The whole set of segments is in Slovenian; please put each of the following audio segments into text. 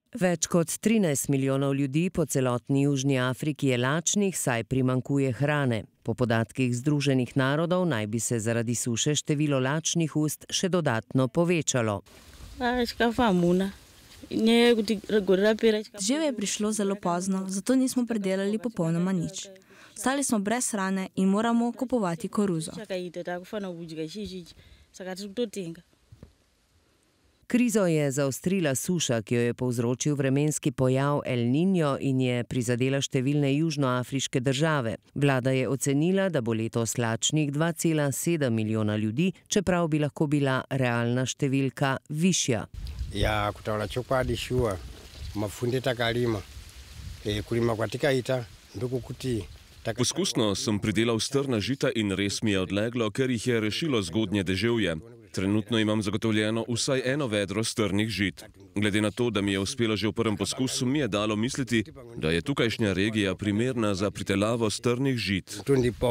Več kot 13 milijonov ljudi po celotni Južni Afriki je lačnih, saj primanjkuje hrane. Po podatkih Združenih narodov naj bi se zaradi suše število lačnih ust še dodatno povečalo. Živje je prišlo zelo pozno, zato nismo predelali popolnoma nič. Stali smo brez hrane in moramo kupovati koruzo. Krizo je zaostrila suša, ki jo je povzročil vremenski pojav El Niño in je prizadela številne južnoafriške države. Vlada je ocenila, da bo letos lačnih 2,7 milijona ljudi, čeprav bi lahko bila realna številka višja. Ja, kutaola chokwadi shuwa mafunde takalima kulima kwatikaita ndokukuti. Poskusno sem pridelal strna žita in res mi je odleglo, ker jih je rešilo zgodnje deževje. Trenutno imam zagotovljeno vsaj eno vedro strnih žit. Glede na to, da mi je uspelo že v prvem poskusu, mi je dalo misliti, da je tukajšnja regija primerna za pridelavo strnih žit.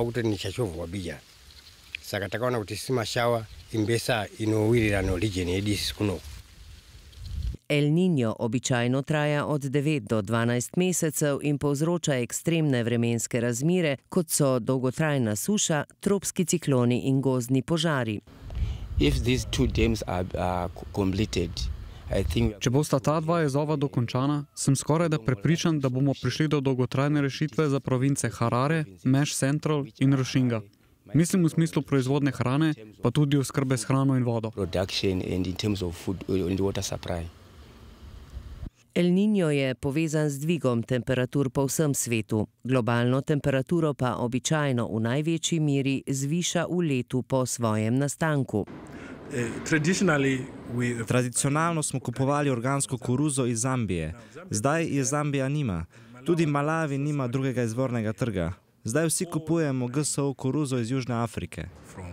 El Niño običajno traja od 9 do 12 mesecev in povzroča ekstremne vremenske razmere, kot so dolgotrajna suša, tropski cikloni in gozdni požari. Če bosta ta dva jezova dokončana, sem skorajda prepričan, da bomo prišli do dolgotrajne rešitve za province Harare, Mesh Central in Rušinga. Mislim v smislu proizvodne hrane, pa tudi oskrbe s hrano in vodo. El Niño je povezan z dvigom temperatur po vsem svetu. Globalno temperaturo pa običajno v največji meri zviša v letu po svojem nastanku. Tradicionalno smo kupovali organsko koruzo iz Zambije. Zdaj je Zambija nima. Tudi Malawi nima drugega izvornega trga. Zdaj vsi kupujemo GSO koruzo iz Južne Afrike.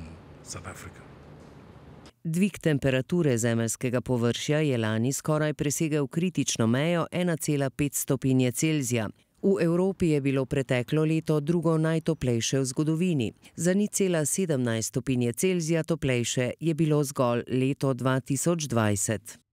Dvig temperature zemeljskega površja je lani skoraj presegel kritično mejo 1,5 stopinje Celzija. V Evropi je bilo preteklo leto drugo najtoplejše v zgodovini. Za 0,17 stopinje Celzija toplejše je bilo zgolj leto 2020.